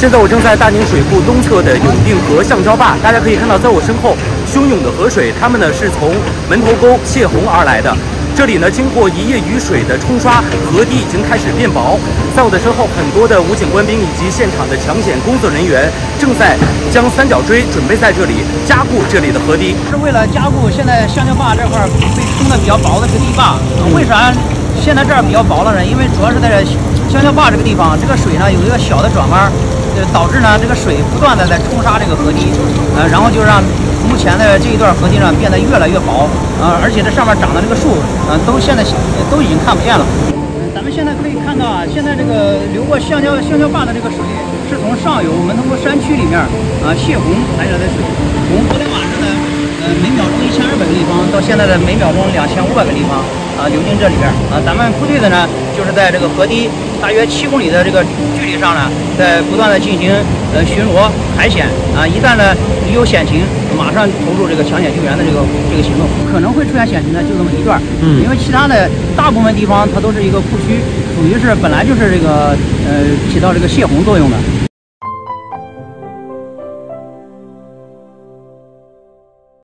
现在我正在大宁水库东侧的永定河橡胶坝，大家可以看到，在我身后汹涌的河水，它们呢是从门头沟泄洪而来的。这里呢，经过一夜雨水的冲刷，河堤已经开始变薄。在我的身后，很多的武警官兵以及现场的抢险工作人员正在将三角锥准备在这里加固这里的河堤， 是为了加固现在橡胶坝这块被冲的比较薄的这个堤坝。为啥现在这儿比较薄了呢？因为主要是在橡胶坝这个地方，这个水呢有一个小的转弯，导致呢这个水不断的在冲刷这个河堤，然后就让目前的这一段河堤呢变得越来越薄，而且这上面长的这个树，现在都已经看不见了。咱们现在可以看到啊，现在这个流过橡胶坝的这个水是从上游门头沟山区里面泄洪排出来的水，从昨天晚上的每秒钟1200个立方，到现在的每秒钟2500个立方流进这里边咱们部队的呢，就是在这个河堤大约7公里的这个距离上呢，在不断的进行巡逻排险一旦呢你有险情，马上投入这个抢险救援的这个行动。可能会出现险情的就这么一段，因为其他的大部分地方它都是一个库区，属于是本来就是这个起到这个泄洪作用的。